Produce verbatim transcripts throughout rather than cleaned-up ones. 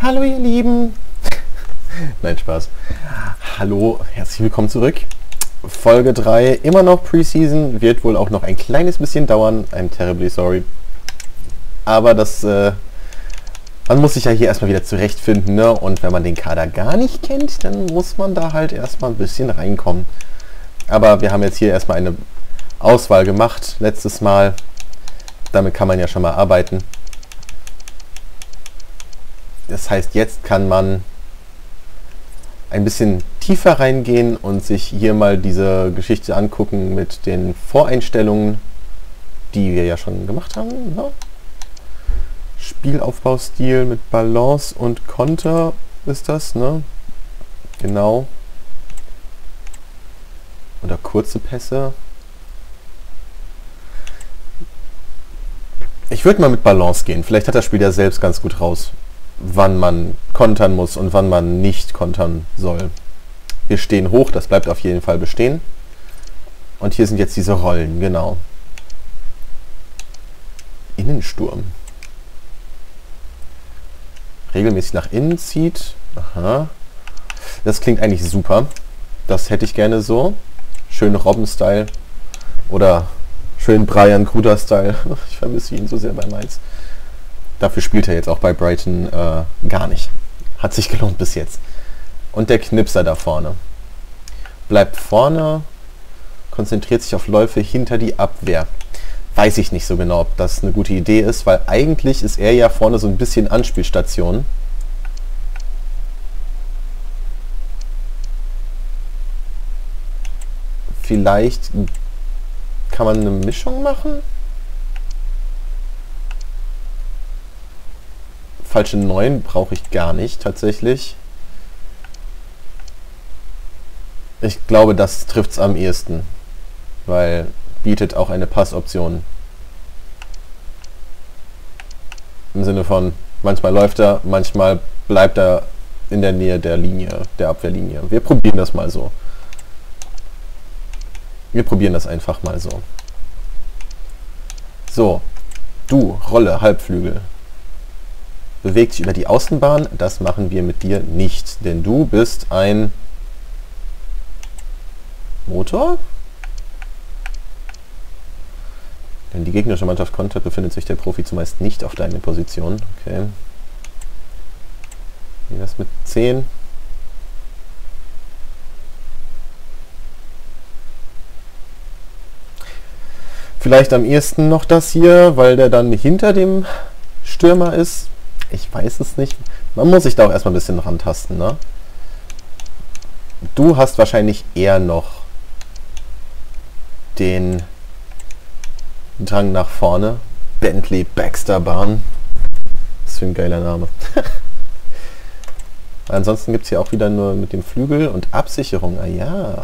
Hallo ihr Lieben! Nein, Spaß. Hallo, herzlich willkommen zurück. Folge drei, immer noch Preseason, wird wohl auch noch ein kleines bisschen dauern. I'm terribly sorry. Aber das, äh, man muss sich ja hier erstmal wieder zurechtfinden, ne? Und wenn man den Kader gar nicht kennt, dann muss man da halt erstmal ein bisschen reinkommen. Aber wir haben jetzt hier erstmal eine Auswahl gemacht, letztes Mal. Damit kann man ja schon mal arbeiten. Das heißt, jetzt kann man ein bisschen tiefer reingehen und sich hier mal diese Geschichte angucken mit den Voreinstellungen, die wir ja schon gemacht haben. Ne? Spielaufbaustil mit Balance und Konter ist das, ne? Genau. Oder kurze Pässe. Ich würde mal mit Balance gehen. Vielleicht hat das Spiel ja selbst ganz gut raus, wann man kontern muss und wann man nicht kontern soll. Wir stehen hoch, das bleibt auf jeden Fall bestehen. Und hier sind jetzt diese Rollen, genau. Innensturm. Regelmäßig nach innen zieht. Aha. Das klingt eigentlich super. Das hätte ich gerne so. Schön Robben-Style. Oder schön Brian Kruder-Style. Ich vermisse ihn so sehr bei Mainz. Dafür spielt er jetzt auch bei Brighton äh, gar nicht. Hat sich gelohnt bis jetzt. Und der Knipser da vorne. Bleibt vorne, konzentriert sich auf Läufe hinter die Abwehr. Weiß ich nicht so genau, ob das eine gute Idee ist, weil eigentlich ist er ja vorne so ein bisschen Anspielstation. Vielleicht kann man eine Mischung machen. Falsche neun brauche ich gar nicht, tatsächlich. Ich glaube, das trifft es am ehesten, weil bietet auch eine Passoption. Im Sinne von, manchmal läuft er, manchmal bleibt er in der Nähe der Linie, der Abwehrlinie. Wir probieren das mal so. Wir probieren das einfach mal so. So, du, Rolle, Halbflügel. Bewegt sich über die Außenbahn. Das machen wir mit dir nicht, denn du bist ein Motor. Wenn die gegnerische Mannschaft kontert, befindet sich der Profi zumeist nicht auf deiner Position. Okay. Wie das mit zehn? Vielleicht am ehesten noch das hier, weil der dann hinter dem Stürmer ist. Ich weiß es nicht. Man muss sich da auch erstmal ein bisschen rantasten, ne? Du hast wahrscheinlich eher noch den Drang nach vorne. Bentley Baxter Bahn. Was für ein geiler Name. Ansonsten gibt es hier auch wieder nur mit dem Flügel und Absicherung. Ah ja.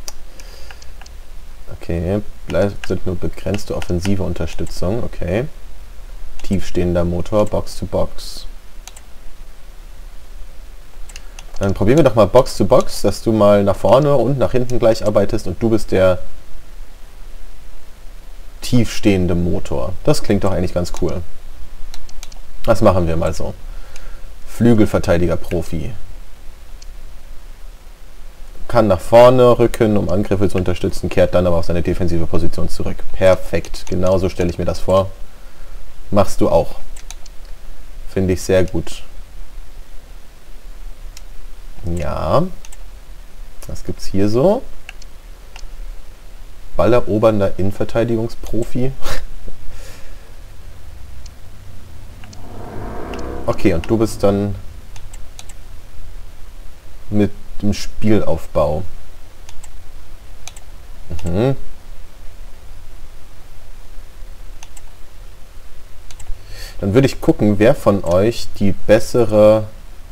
Okay, sind nur begrenzte offensive Unterstützung. Okay. Tiefstehender Motor, Box to Box. Dann probieren wir doch mal Box to Box, dass du mal nach vorne und nach hinten gleich arbeitest und du bist der tiefstehende Motor. Das klingt doch eigentlich ganz cool. Das machen wir mal so. Flügelverteidiger Profi. Kann nach vorne rücken, um Angriffe zu unterstützen, kehrt dann aber auf seine defensive Position zurück. Perfekt. Genauso stelle ich mir das vor. Machst du auch. Finde ich sehr gut. Ja. Was gibt's hier so? Ballerobernder Innenverteidigungsprofi. Okay, und du bist dann mit dem Spielaufbau. Mhm. Dann würde ich gucken, wer von euch die bessere...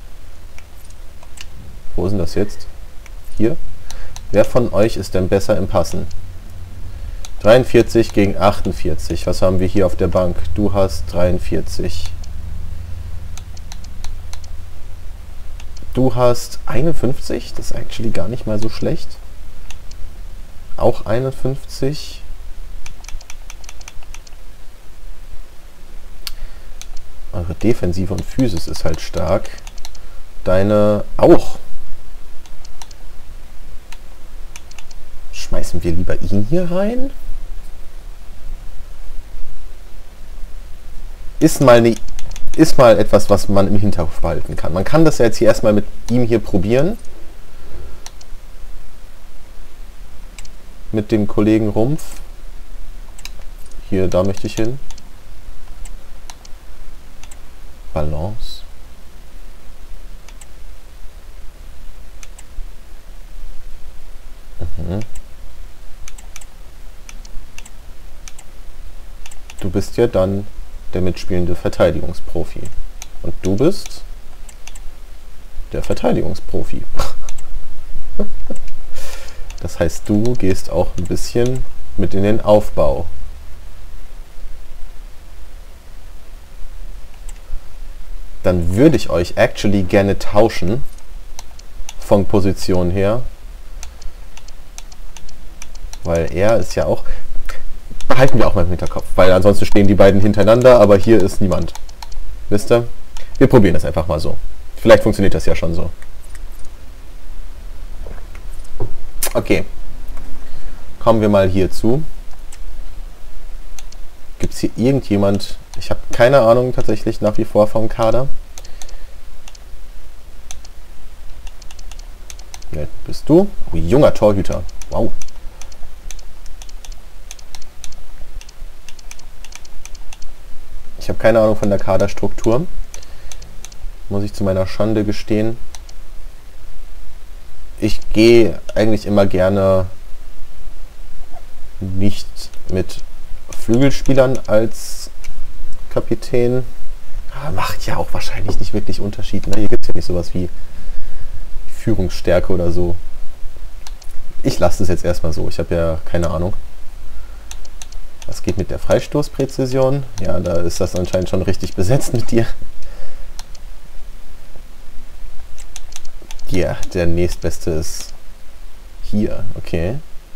Wo ist denn das jetzt? Hier. Wer von euch ist denn besser im Passen? dreiundvierzig gegen achtundvierzig. Was haben wir hier auf der Bank? Du hast dreiundvierzig. Du hast einundfünfzig. Das ist actually gar nicht mal so schlecht. Auch einundfünfzig. Eure Defensive und Physis ist halt stark. Deine auch. Schmeißen wir lieber ihn hier rein? Ist mal, ne, ist mal etwas, was man im Hinterkopf behalten kann. Man kann das ja jetzt hier erstmal mit ihm hier probieren. Mit dem Kollegen Rumpf. Hier, da möchte ich hin. Balance. Mhm. Du bist ja dann der mitspielende Verteidigungsprofi. Und du bist der Verteidigungsprofi. Das heißt, du gehst auch ein bisschen mit in den Aufbau. Dann würde ich euch actually gerne tauschen. Von Position her. Weil er ist ja auch... Behalten wir auch mal im Hinterkopf. Weil ansonsten stehen die beiden hintereinander, aber hier ist niemand. Wisst ihr? Wir probieren das einfach mal so. Vielleicht funktioniert das ja schon so. Okay. Kommen wir mal hierzu. Gibt es hier irgendjemand... Ich habe keine Ahnung tatsächlich nach wie vor vom Kader. Ne, bist du? Oh, junger Torhüter. Wow. Ich habe keine Ahnung von der Kaderstruktur. Muss ich zu meiner Schande gestehen. Ich gehe eigentlich immer gerne nicht mit Flügelspielern als Kapitän. Ah, macht ja auch wahrscheinlich nicht wirklich Unterschied. Ne? Hier gibt es ja nicht sowas wie Führungsstärke oder so. Ich lasse es jetzt erstmal so. Ich habe ja keine Ahnung. Was geht mit der Freistoßpräzision? Ja, da ist das anscheinend schon richtig besetzt mit dir. Ja, der nächstbeste ist hier. Okay.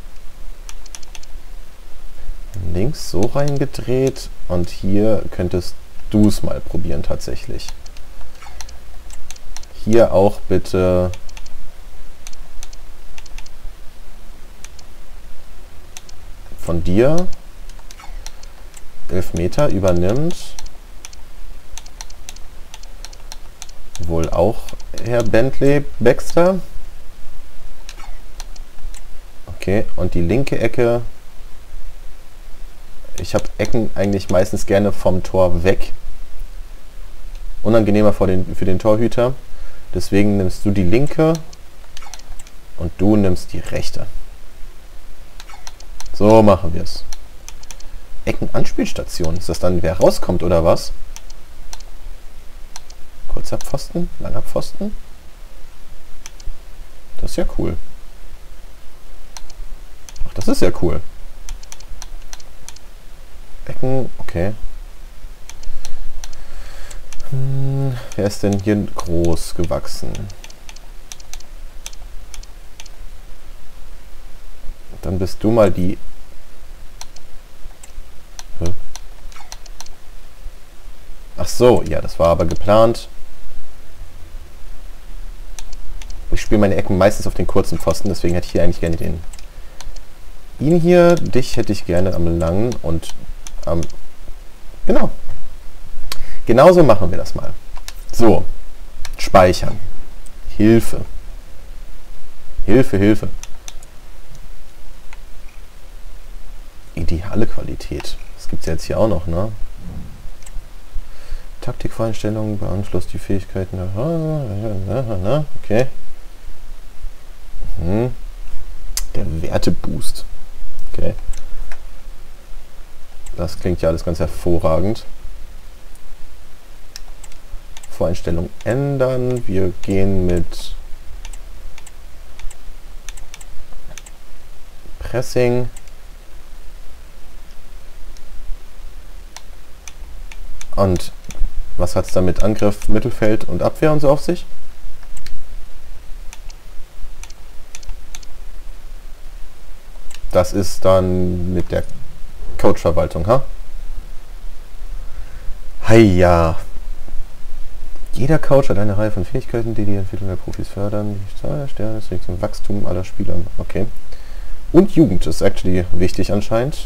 Links so reingedreht und hier könntest du es mal probieren tatsächlich. Hier auch bitte von dir elf Meter übernimmt. Wohl auch Herr Bentley Baxter. Okay, und die linke Ecke. Ich habe Ecken eigentlich meistens gerne vom Tor weg. Unangenehmer für den, für den Torhüter. Deswegen nimmst du die linke und du nimmst die rechte. So machen wir es. Eckenanspielstation. Ist das dann, wer rauskommt oder was? Kurzer Pfosten, langer Pfosten. Das ist ja cool. Ach, das ist ja cool. Ecken, okay. Hm, wer ist denn hier groß gewachsen? Dann bist du mal die... Hä? Ach so, ja, das war aber geplant. Ich spiele meine Ecken meistens auf den kurzen Pfosten, deswegen hätte ich hier eigentlich gerne den... Ihn hier, dich hätte ich gerne am langen und am... Genau. Genauso machen wir das mal. So. Speichern. Hilfe. Hilfe, Hilfe. Ideale Qualität. Das gibt es jetzt hier auch noch, ne? Taktikvoreinstellungen beeinflusst die Fähigkeiten. Okay. Mhm. Der Werteboost. Okay. Das klingt ja alles ganz hervorragend. Voreinstellung ändern. Wir gehen mit Pressing. Und was hat es dann mit Angriff, Mittelfeld und Abwehr und so auf sich? Das ist dann mit der Coachverwaltung, ha? Heia. Jeder Coach hat eine Reihe von Fähigkeiten, die die Entwicklung der Profis fördern. Die Zahl der Sterne trägt zum Wachstum aller Spieler. Okay. Und Jugend ist actually wichtig anscheinend.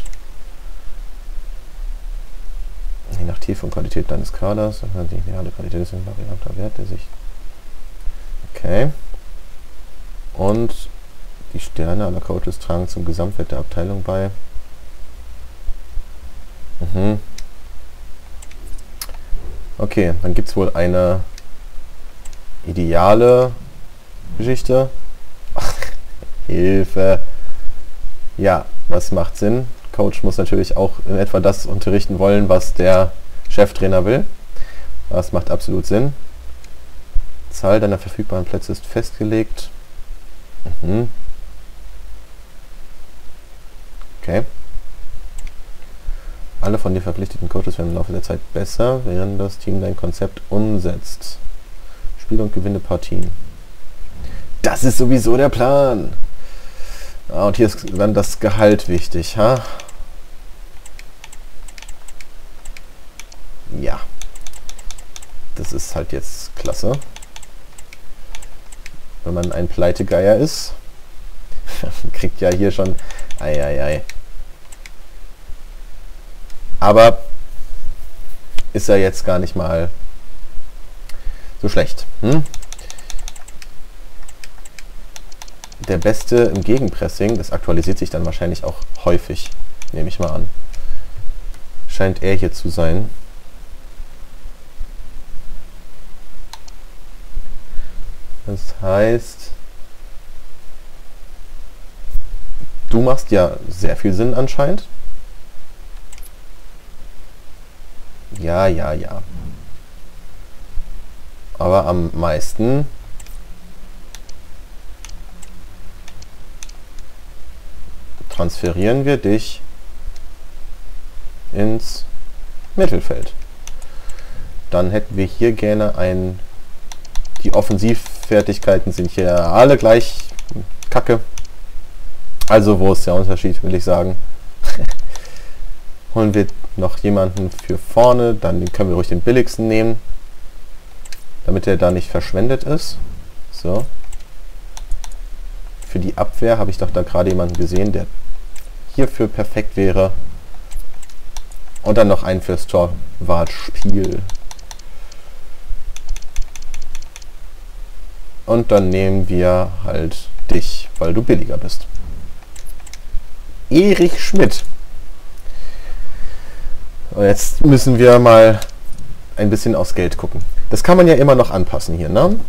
Je nach Tiefe und Qualität deines Kaders. Die reale Qualität ist ein variabler Wert, der sich... Okay. Und die Sterne aller Coaches tragen zum Gesamtwert der Abteilung bei. Mhm. Okay, dann gibt es wohl eine ideale Geschichte. Ach, Hilfe. Ja, das macht Sinn. Coach muss natürlich auch in etwa das unterrichten wollen, was der Cheftrainer will. Das macht absolut Sinn. Zahl deiner verfügbaren Plätze ist festgelegt. Mhm. Okay. Alle von dir verpflichteten Coaches werden im Laufe der Zeit besser, während das Team dein Konzept umsetzt. Spiele und gewinne Partien. Das ist sowieso der Plan. Ah, und hier ist dann das Gehalt wichtig, ha? Ja. Das ist halt jetzt klasse. Wenn man ein Pleitegeier ist, kriegt ja hier schon... Ei, ei, ei. Aber ist ja jetzt gar nicht mal so schlecht. Hm? Der Beste im Gegenpressing, das aktualisiert sich dann wahrscheinlich auch häufig, nehme ich mal an. Scheint er hier zu sein. Das heißt, du machst ja sehr viel Sinn anscheinend. Ja, ja, ja. Aber am meisten transferieren wir dich ins Mittelfeld. Dann hätten wir hier gerne ein... Die Offensivfertigkeiten sind hier alle gleich kacke. Also wo ist der Unterschied, will ich sagen. Holen wir noch jemanden für vorne, dann können wir ruhig den billigsten nehmen, damit er da nicht verschwendet ist. So. Für die Abwehr habe ich doch da gerade jemanden gesehen, der hierfür perfekt wäre. Und dann noch einen fürs Torwartspiel. Und dann nehmen wir halt dich, weil du billiger bist. Erich Schmidt. Und jetzt müssen wir mal ein bisschen aufs Geld gucken. Das kann man ja immer noch anpassen hier, ne?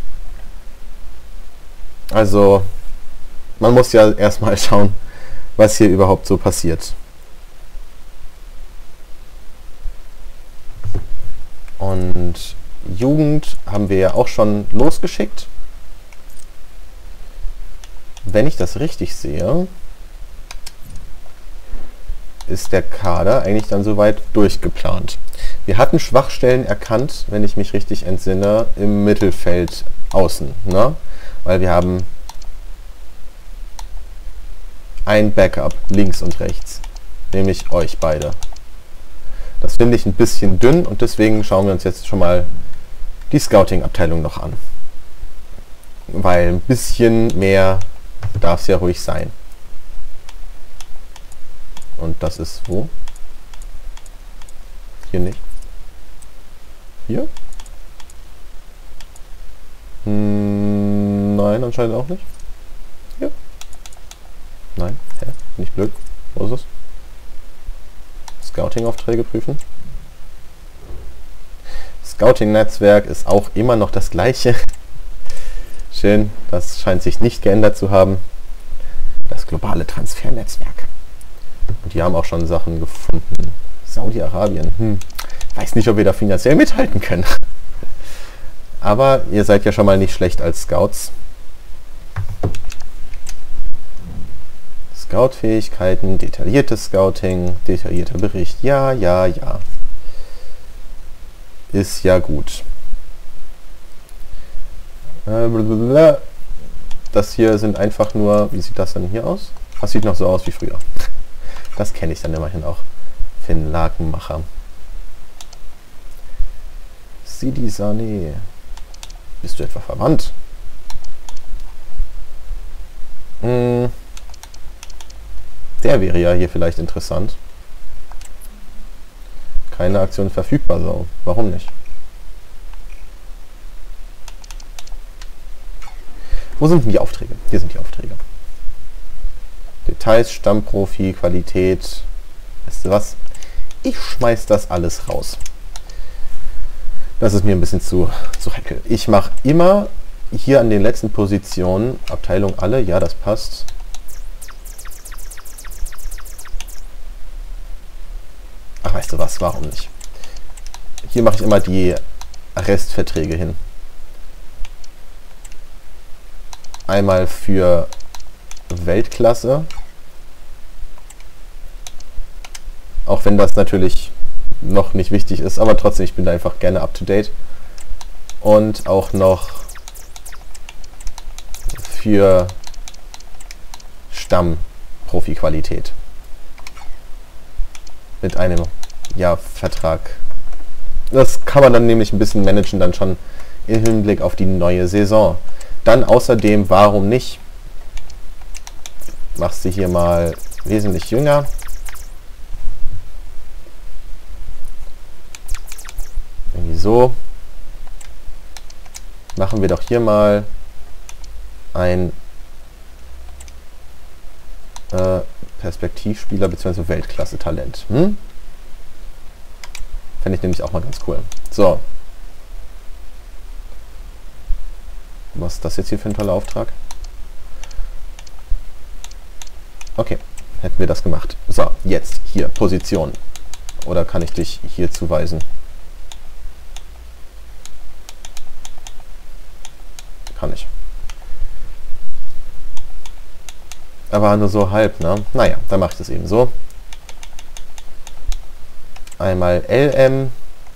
Also, man muss ja erstmal schauen, was hier überhaupt so passiert. Und Jugend haben wir ja auch schon losgeschickt. Wenn ich das richtig sehe, ist der Kader eigentlich dann soweit durchgeplant. Wir hatten Schwachstellen erkannt, wenn ich mich richtig entsinne, im Mittelfeld außen, ne? Weil wir haben ein Backup links und rechts, nämlich euch beide. Das finde ich ein bisschen dünn und deswegen schauen wir uns jetzt schon mal die Scouting-Abteilung noch an. Weil ein bisschen mehr darf es ja ruhig sein. Und das ist wo? Hier nicht. Hier? Hm, nein, anscheinend auch nicht. Hier? Nein. Hä? Nicht blöd. Wo ist es? Scouting-Aufträge prüfen. Scouting-Netzwerk ist auch immer noch das gleiche. Schön, das scheint sich nicht geändert zu haben. Das globale Transfernetzwerk. Und die haben auch schon Sachen gefunden. Saudi-Arabien. Hm. Weiß nicht, ob wir da finanziell mithalten können. Aber ihr seid ja schon mal nicht schlecht als Scouts. Scout-Fähigkeiten, detailliertes Scouting, detaillierter Bericht. Ja, ja, ja. Ist ja gut. Das hier sind einfach nur... Wie sieht das denn hier aus? Das sieht noch so aus wie früher. Das kenne ich dann immerhin auch. Finn Lakenmacher. Sidi Sané. Bist du etwa verwandt? Hm. Der wäre ja hier vielleicht interessant. Keine Aktion verfügbar, so. Warum nicht? Wo sind denn die Aufträge? Hier sind die Aufträge. Details, Stammprofi, Qualität. Weißt du was? Ich schmeiß das alles raus. Das ist mir ein bisschen zu, zu heikel. Ich mache immer hier an den letzten Positionen Abteilung alle. Ja, das passt. Ach, weißt du was? Warum nicht? Hier mache ich immer die Restverträge hin. Einmal für Weltklasse. Auch wenn das natürlich noch nicht wichtig ist, aber trotzdem, ich bin da einfach gerne up to date. Und auch noch für Stamm-Profi-Qualität. Mit einem ja, Vertrag. Das kann man dann nämlich ein bisschen managen, dann schon im Hinblick auf die neue Saison. Dann außerdem, warum nicht? Machst du hier mal wesentlich jünger. Irgendwie so. Machen wir doch hier mal ein äh, Perspektivspieler bzw. Weltklasse-Talent. Hm? Fände ich nämlich auch mal ganz cool. So. Was ist das jetzt hier für ein toller Auftrag? Okay, hätten wir das gemacht. So, jetzt hier, Position. Oder kann ich dich hier zuweisen? Kann ich. Aber nur so halb, ne? Naja, dann mache ich das eben so. Einmal L M.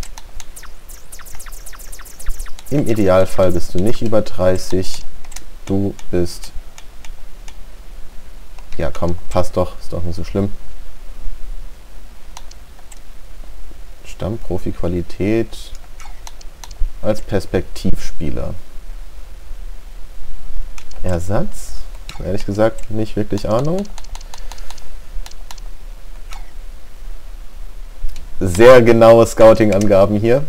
Im Idealfall bist du nicht über dreißig. Du bist... Ja, komm, passt doch. Ist doch nicht so schlimm. Stammprofi-Qualität als Perspektivspieler. Ersatz? Ehrlich gesagt, nicht wirklich Ahnung. Sehr genaue Scouting-Angaben hier.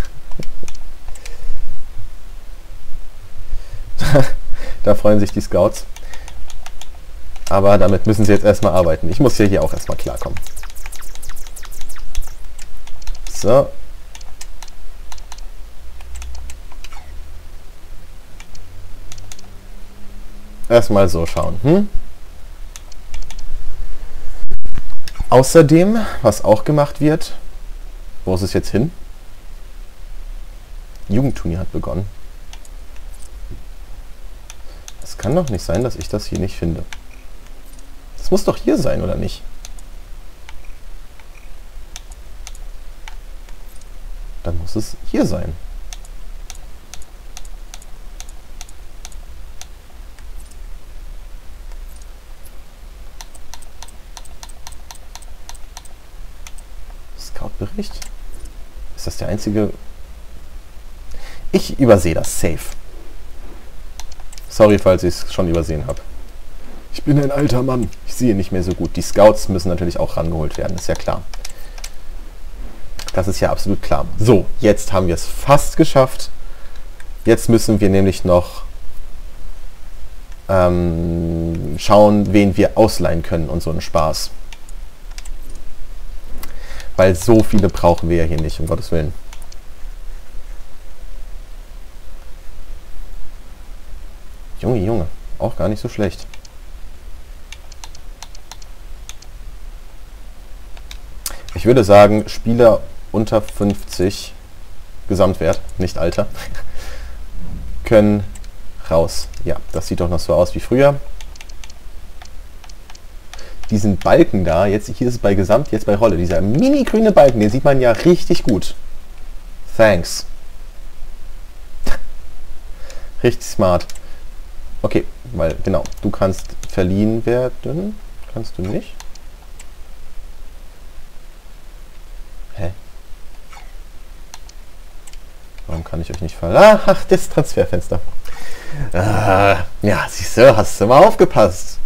Da freuen sich die Scouts. Aber damit müssen sie jetzt erstmal arbeiten. Ich muss hier, hier auch erstmal klarkommen. So. Erstmal so schauen. Hm? Außerdem, was auch gemacht wird, wo ist es jetzt hin? Jugendturnier hat begonnen. Es kann doch nicht sein, dass ich das hier nicht finde. Das muss doch hier sein, oder nicht? Dann muss es hier sein. Scout-Bericht? Ist das der einzige... Ich übersehe das safe. Sorry, falls ich es schon übersehen habe. Ich bin ein alter Mann. Ich sehe nicht mehr so gut. Die Scouts müssen natürlich auch rangeholt werden, ist ja klar. Das ist ja absolut klar. So, jetzt haben wir es fast geschafft. Jetzt müssen wir nämlich noch ähm, schauen, wen wir ausleihen können und so einen Spaß. Weil so viele brauchen wir ja hier nicht, um Gottes Willen. Junge, Junge, auch gar nicht so schlecht. Ich würde sagen, Spieler unter fünfzig Gesamtwert, nicht Alter, können raus. Ja, das sieht doch noch so aus wie früher. Diesen Balken da, jetzt hier ist es bei Gesamt, jetzt bei Rolle, dieser mini grüne Balken, den sieht man ja richtig gut. Thanks. Richtig smart. Okay, weil, genau, du kannst verliehen werden. Kannst du nicht? Hä? ich euch nicht fallen. Ach, das Transferfenster. Ah, ja, siehst du, hast du mal aufgepasst.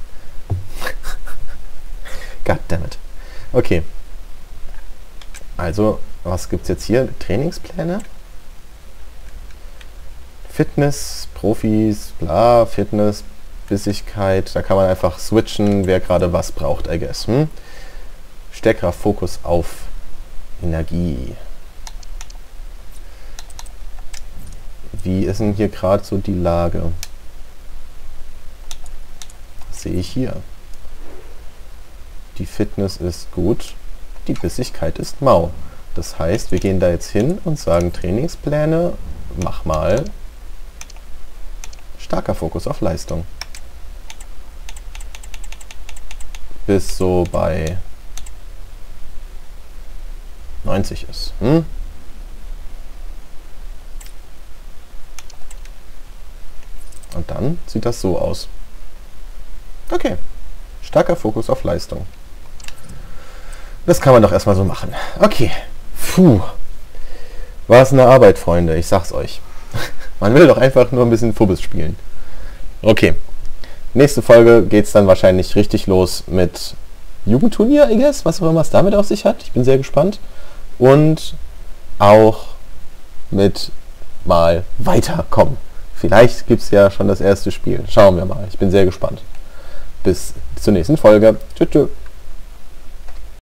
Goddammit. Okay. Also, was gibt es jetzt hier? Trainingspläne? Fitness, Profis, bla, Fitness, Bissigkeit. Da kann man einfach switchen, wer gerade was braucht, I guess. Hm? Stärkerer Fokus auf Energie. Wie ist denn hier gerade so die Lage? Was sehe ich hier? Die Fitness ist gut, die Bissigkeit ist mau. Das heißt, wir gehen da jetzt hin und sagen Trainingspläne, mach mal starker Fokus auf Leistung. Bis so bei neunzig ist. Hm? Und dann sieht das so aus. Okay. Starker Fokus auf Leistung. Das kann man doch erstmal so machen. Okay. Puh. War es eine Arbeit, Freunde. Ich sag's euch. Man will doch einfach nur ein bisschen Fubbes spielen. Okay. Nächste Folge geht's dann wahrscheinlich richtig los mit Jugendturnier, I guess. Was auch immer es damit auf sich hat. Ich bin sehr gespannt. Und auch mit mal weiterkommen. Vielleicht gibt es ja schon das erste Spiel. Schauen wir mal. Ich bin sehr gespannt. Bis zur nächsten Folge. Tschüss. Tschüss.